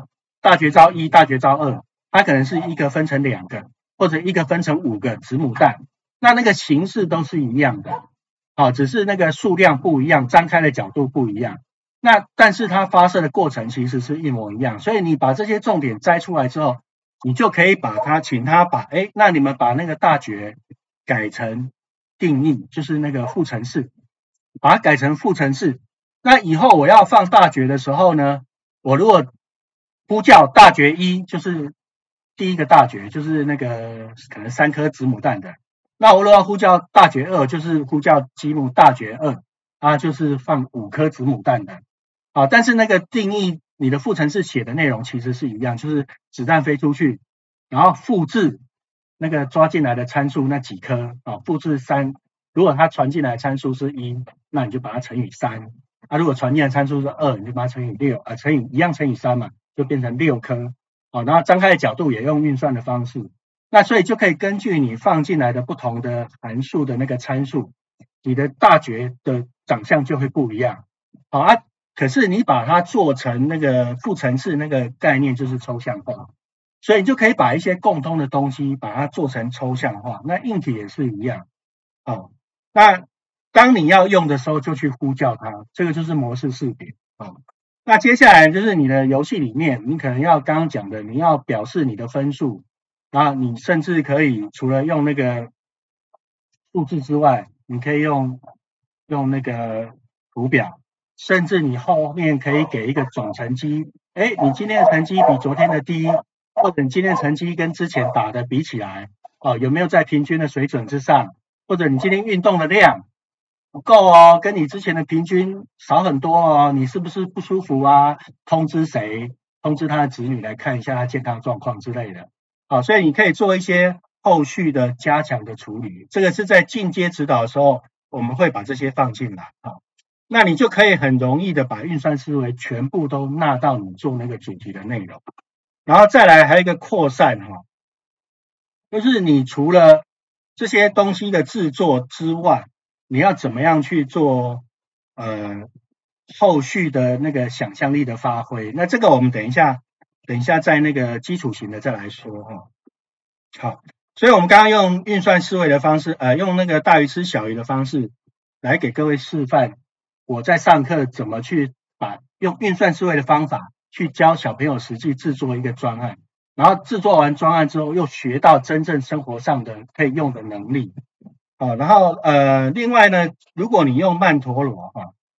1、大绝招2，它可能是一个分成2个，或者一个分成5个子母弹，那个形式都是一样的，只是那个数量不一样，张开的角度不一样。但是它发射的过程其实是一模一样，所以你把这些重点摘出来之后，你就可以请他那你们把那个大绝改成定义，就是那个副程式，把它改成副程式。那以后我要放大绝的时候呢，我如果呼叫大绝1，就是第一个大绝，就是那个可能3颗子母弹的。那我如果要呼叫大绝2，就是呼叫积木大绝2，就是放5颗子母弹的。但是那个定义你的副程式写的内容其实是一样，就是子弹飞出去，然后复制那个抓进来的参数那几颗，复制3，如果它传进来的参数是1，那你就把它乘以3，如果传进来的参数是2，你就把它乘以6，一样乘以3嘛，就变成6颗，然后张开的角度也用运算的方式，那所以就可以根据你放进来的不同的函数的那个参数，你的大绝的长相就会不一样，可是你把它做成那个副程式，那个概念就是抽象化，所以你就可以把一些共通的东西把它做成抽象化。那硬体也是一样，那当你要用的时候就去呼叫它，这个就是模式识别。那接下来就是你的游戏里面，你可能要刚刚讲的，你要表示你的分数，然后你甚至可以除了用那个数字之外，你可以用那个图表。甚至你后面可以给一个总成绩，你今天的成绩比昨天的低，或者你今天的成绩跟之前打的比起来，有没有在平均的水准之上，或者你今天运动的量不够跟你之前的平均少很多你是不是不舒服通知谁？通知他的子女来看一下他健康状况之类的，所以你可以做一些后续的加强的处理，这个是在进阶指导的时候，我们会把这些放进来那你就可以很容易的把运算思维全部都纳到你做那个主题的内容，然后再来还有一个扩散就是你除了这些东西的制作之外，你要怎么样去做后续的那个想象力的发挥？那这个我们等一下在那个基础型的再来说好，所以我们刚刚用运算思维的方式，用那个大鱼吃小鱼的方式来给各位示范。我在上课怎么去用运算思维的方法去教小朋友实际制作一个专案，然后制作完专案之后又学到真正生活上的可以用的能力然后另外呢，如果你用曼陀罗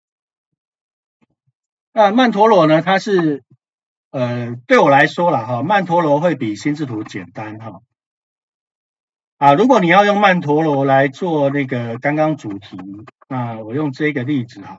那曼陀罗呢，它是对我来说啦曼陀罗会比心智图简单如果你要用曼陀罗来做那个刚刚主题，那我用这个例子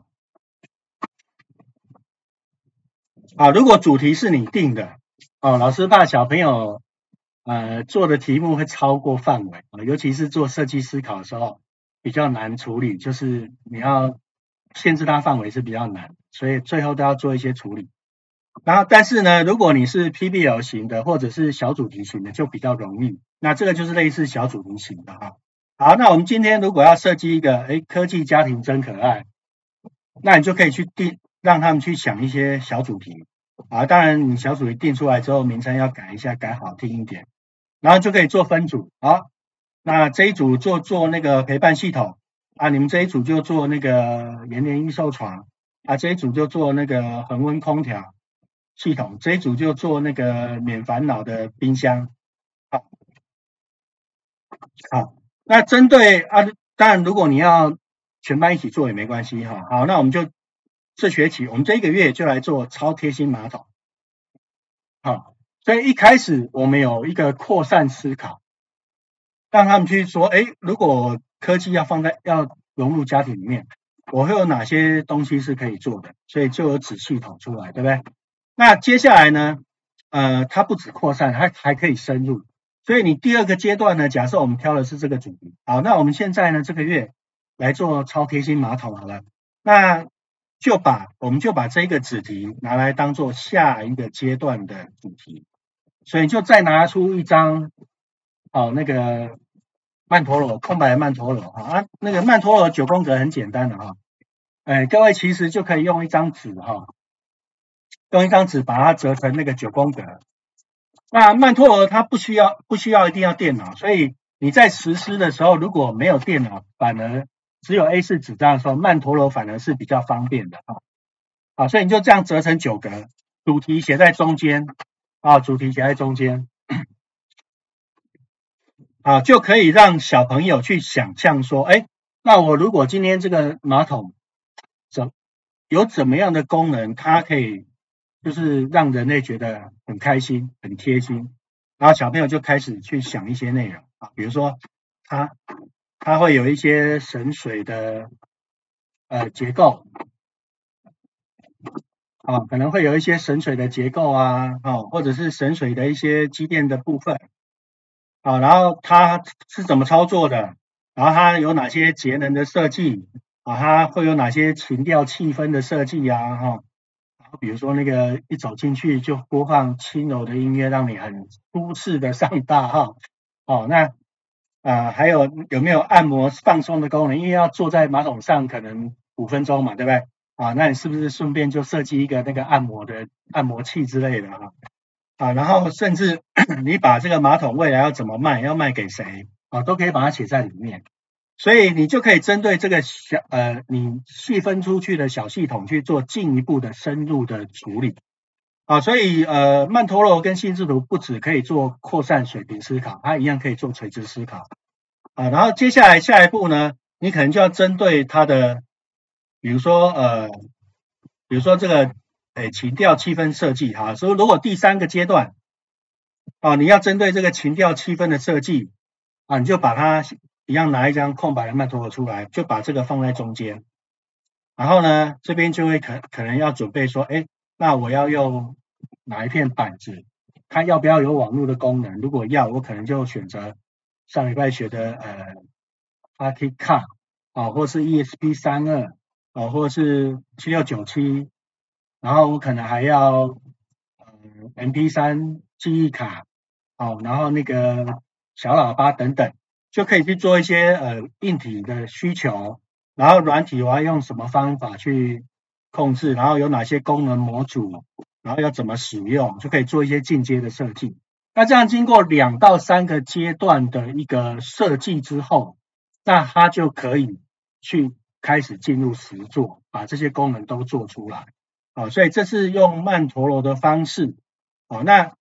如果主题是你定的老师怕小朋友做的题目会超过范围尤其是做设计思考的时候比较难处理，就是你要限制它范围是比较难，所以最后都要做一些处理。然后但是呢，如果你是 PBL 型的或者是小主题型的就比较容易，那这个就是类似小主题型的好，那我们今天如果要设计一个科技家庭真可爱，那你就可以去让他们去想一些小主题当然你小主题定出来之后名称要改一下，改好听一点，然后就可以做分组那这一组做那个陪伴系统你们这一组就做那个延年益寿床这一组就做那个恒温空调系统，这一组就做那个免烦恼的冰箱。好，那针对当然如果你要全班一起做也没关系哈。好，那我们就这学期我们这一个月就来做超贴心马桶。好，所以一开始我们有一个扩散思考，让他们去说，如果科技要融入家庭里面，我会有哪些东西是可以做的，所以就有子系统出来，对不对？那接下来呢，它不止扩散，它还可以深入。所以你第二个阶段呢，假设我们挑的是这个主题，好，那我们现在呢这个月来做超贴心马桶好了，那我们就把这个子题拿来当做下一个阶段的主题，所以就再拿出一张那个曼陀罗空白的曼陀罗那个曼陀罗9宫格很简单的各位其实就可以用一张纸用一张纸把它折成那个9宫格。那曼陀罗它不需要一定要电脑，所以你在实施的时候如果没有电脑，反而只有 A4 纸张的时候，曼陀罗反而是比较方便的好，所以你就这样折成9格，主题写在中间主题写在中间就可以让小朋友去想象说，那我如果今天这个马桶有怎么样的功能，它可以就是让人类觉得很开心、很贴心，然后小朋友就开始去想一些内容比如说它会有一些省水的结构可能会有一些省水的结构或者是省水的一些机电的部分然后它是怎么操作的，然后它有哪些节能的设计它会有哪些情调气氛的设计比如说那个一走进去就播放轻柔的音乐，让你很舒适的上大那还有没有按摩放松的功能？因为要坐在马桶上可能5分钟嘛，对不对那你是不是顺便就设计一个那个按摩器之类的然后甚至你把这个马桶未来要怎么卖，要卖给谁都可以把它写在里面。所以你就可以针对这个你细分出去的小系统去做进一步的深入的处理所以曼陀罗跟心智图不只可以做扩散水平思考，它一样可以做垂直思考然后接下来下一步呢，你可能就要针对它的比如说这个情调气氛设计所以如果第3个阶段你要针对这个情调气氛的设计你就把它一样拿一张空白的曼陀罗出来，就把这个放在中间。然后呢，这边就会可能要准备说，那我要用哪一片板子？它要不要有网络的功能？如果要，我可能就选择上礼拜学的ArchiCAD或是 ESP32或是7697，然后我可能还要MP3 记忆卡然后那个小喇叭等等。就可以去做一些硬体的需求，然后软体我要用什么方法去控制，然后有哪些功能模组，然后要怎么使用，就可以做一些进阶的设计。那这样经过2到3个阶段的一个设计之后，那它就可以去开始进入实作，把这些功能都做出来所以这是用曼陀罗的方式那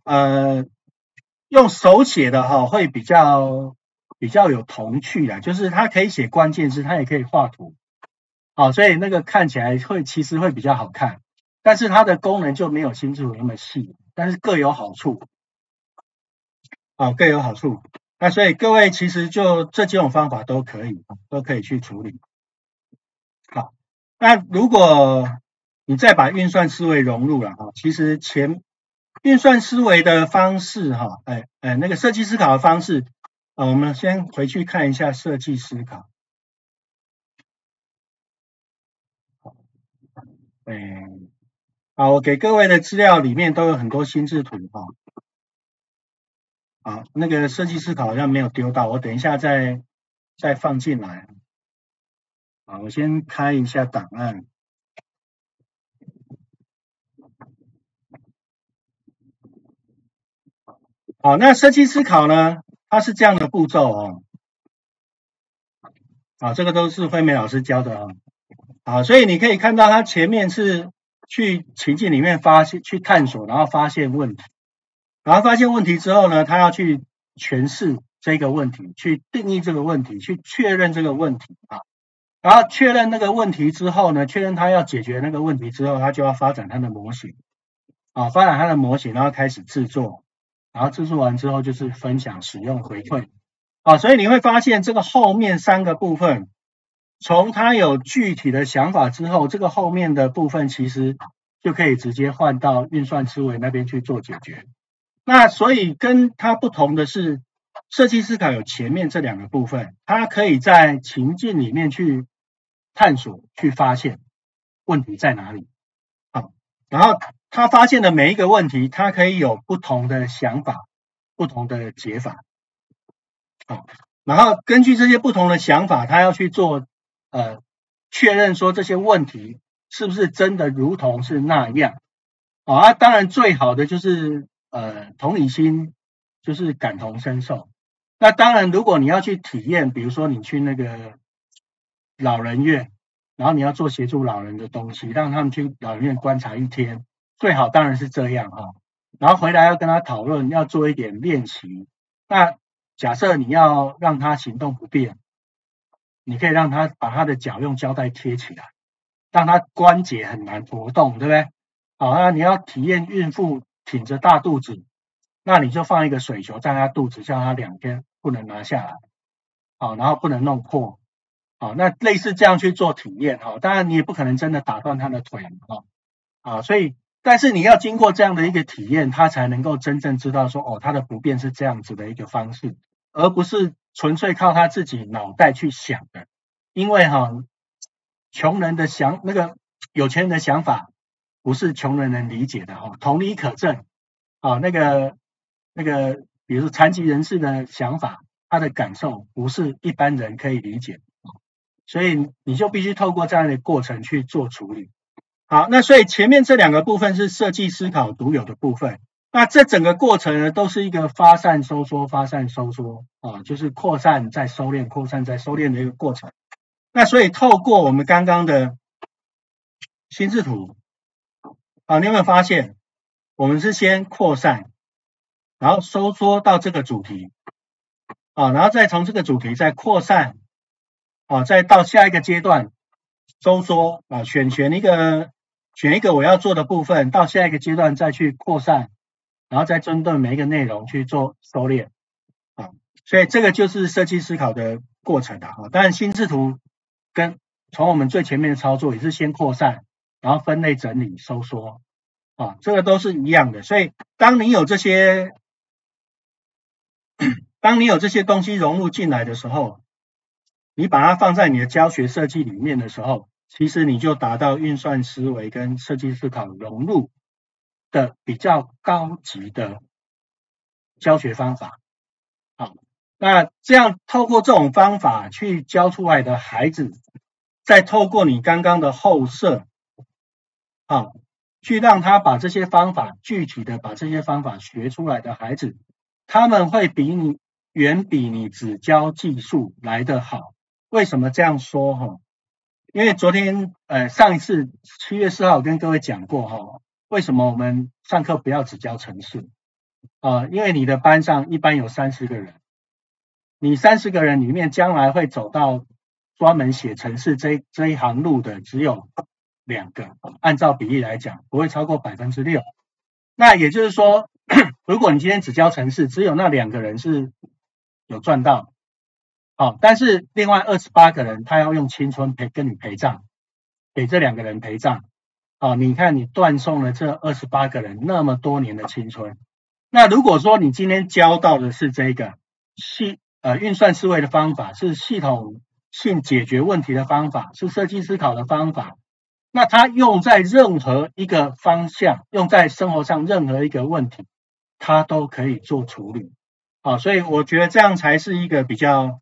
用手写的会比较有童趣就是它可以写关键字，它也可以画图所以那个看起来其实会比较好看，但是它的功能就没有心智图那么细，但是各有好处各有好处。那所以各位其实就这几种方法都可以去处理好。那如果你再把运算思维融入了其实运算思维的方式那个设计思考的方式我们先回去看一下设计思考我给各位的资料里面都有很多心智图那个设计思考好像没有丢到，我等一下再放进来我先开一下档案那设计思考呢，它是这样的步骤这个都是惠美老师教的所以你可以看到它前面是去情境里面去探索，然后发现问题，然后发现问题之后呢，他要去诠释这个问题，去定义这个问题，去确认这个问题啊。然后确认那个问题之后呢，确认他要解决那个问题之后，他就要发展他的模型啊，发展他的模型，然后开始制作，然后制作完之后就是分享、使用、回馈啊。所以你会发现这个后面3个部分，从他有具体的想法之后，这个后面的部分其实就可以直接换到运算思维那边去做解决。那所以跟它不同的是，设计思考有前面这2个部分，它可以在情境里面去探索、去发现问题在哪里。好，然后他发现的每一个问题，它可以有不同的想法、不同的解法。好，然后根据这些不同的想法，他要去做确认说这些问题是不是真的如同是那样。啊，当然最好的就是同理心，就是感同身受。那当然，如果你要去体验，比如说你去那个老人院，然后你要做协助老人的东西，让他们去老人院观察1天，最好当然是这样哈。然后回来要跟他讨论，要做一点练习。那假设你要让他行动不便，你可以让他把他的脚用胶带贴起来，让他关节很难活动，对不对？好，那你要体验孕妇挺着大肚子，那你就放一个水球在她肚子，叫她2天不能拿下来，好，然后不能弄破，好，那类似这样去做体验，好，当然你也不可能真的打断她的腿，所以，但是你要经过这样的一个体验，她才能够真正知道说，她的不便是这样子的一个方式，而不是纯粹靠她自己脑袋去想的，因为穷人的那个有钱人的想法不是穷人能理解的同理可证那个比如说残疾人士的想法，他的感受不是一般人可以理解，所以你就必须透过这样的过程去做处理。好，那所以前面这2个部分是设计思考独有的部分，那这整个过程呢都是一个发散收缩发散收缩就是扩散再收敛扩散再收敛的一个过程。那所以透过我们刚刚的心智图你有没有发现我们是先扩散，然后收缩到这个主题然后再从这个主题再扩散再到下一个阶段收缩选一个我要做的部分，到下一个阶段再去扩散，然后再针对每一个内容去做收敛所以这个就是设计思考的过程当然心智图跟从我们最前面的操作也是先扩散，然后分类整理收缩这个都是一样的。所以当你有这些东西融入进来的时候，你把它放在你的教学设计里面的时候，其实你就达到运算思维跟设计思考融入的比较高级的教学方法那这样透过这种方法去教出来的孩子，再透过你刚刚的后设去让他把这些方法具体的把这些方法学出来的孩子，他们会远比你只教技术来得好。为什么这样说因为昨天上一次7月4号跟各位讲过为什么我们上课不要只教程式因为你的班上一般有30个人，你30个人里面将来会走到专门写程式这一行路的只有2个，按照比例来讲不会超过 6%。 那也就是说如果你今天只教程式，只有那2个人是有赚到但是另外28个人他要用青春跟你陪葬，给这2个人陪葬你看你断送了这28个人那么多年的青春。那如果说你今天教到的是这个运算思维的方法，是系统性解决问题的方法，是设计思考的方法，那它用在任何一个方向，用在生活上任何一个问题，它都可以做处理所以我觉得这样才是一个比较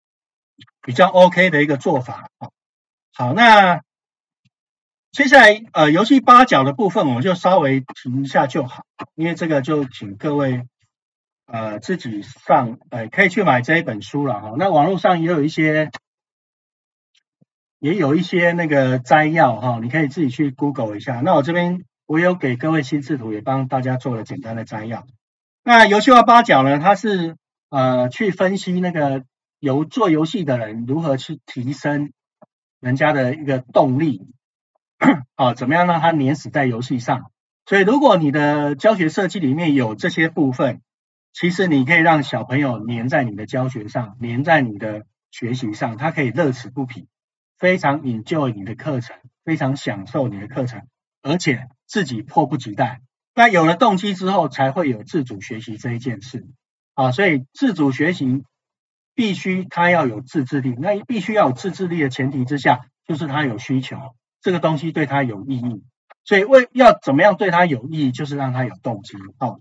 OK 的一个做法好，那接下来游戏8角的部分我们就稍微停一下就好，因为这个就请各位自己可以去买这一本书了那网络上也有一些也有一些那个摘要哈，你可以自己去 Google 一下。那我这边我有给各位心智图，也帮大家做了简单的摘要。那游戏化八角呢，它是去分析那个做游戏的人如何去提升人家的一个动力，怎么样让他黏死在游戏上。所以如果你的教学设计里面有这些部分，其实你可以让小朋友黏在你的教学上，黏在你的学习上，他可以乐此不疲，非常 enjoy 你的课程，非常享受你的课程，而且自己迫不及待。那有了动机之后，才会有自主学习这一件事。所以自主学习必须他要有自制力，那必须要有自制力的前提之下，就是他有需求，这个东西对他有意义。所以要怎么样对他有意义，就是让他有动机。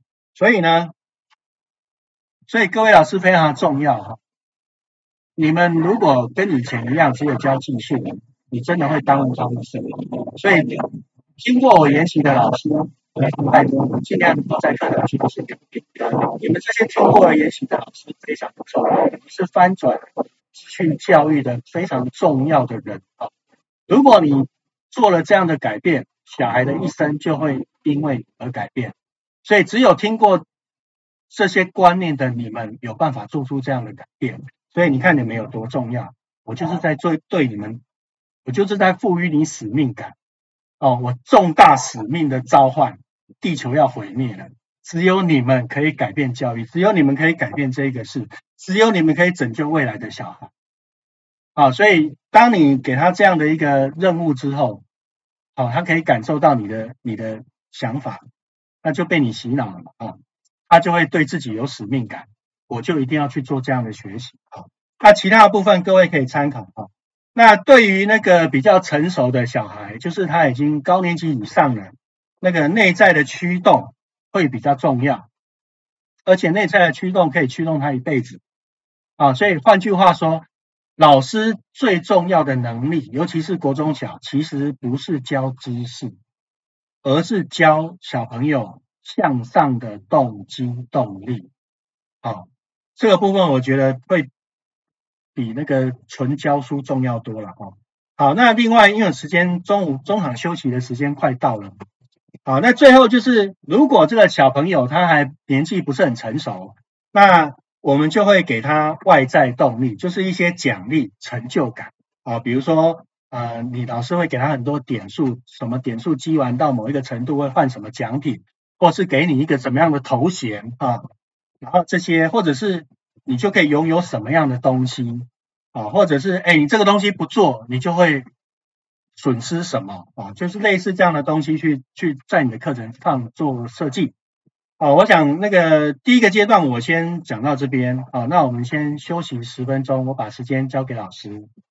所以各位老师非常重要。你们如果跟以前一样只有教技术，你真的会耽误他们生活。所以经过我研习的老师，拜托尽量在课堂去实践。你们这些经过研习的老师非常不重要，你们是翻转去教育的非常重要的人。如果你做了这样的改变，小孩的一生就会因为而改变。所以只有听过这些观念的你们有办法做出这样的改变。所以你看你们有多重要，我就是在对你们，我就是在赋予你使命感。我重大使命的召唤，地球要毁灭了，只有你们可以改变教育，只有你们可以改变这个事，只有你们可以拯救未来的小孩。所以当你给他这样的一个任务之后，他可以感受到你的想法，那就被你洗脑了他就会对自己有使命感，我就一定要去做这样的学习。那其他的部分各位可以参考。那对于那个比较成熟的小孩，就是他已经高年级以上了，那个内在的驱动会比较重要，而且内在的驱动可以驱动他一辈子。所以换句话说，老师最重要的能力，尤其是国中小，其实不是教知识，而是教小朋友向上的动机动力。这个部分我觉得会比那个纯教书重要多了。好，那另外因为时间中场休息的时间快到了。好，那最后就是如果这个小朋友他还年纪不是很成熟，那我们就会给他外在动力，就是一些奖励成就感。比如说你老师会给他很多点数，什么点数积完到某一个程度会换什么奖品，或是给你一个怎么样的头衔然后这些，或者是你就可以拥有什么样的东西或者是你这个东西不做，你就会损失什么就是类似这样的东西去在你的课程上做设计。我想那个第一个阶段我先讲到这边那我们先休息10分钟，我把时间交给老师。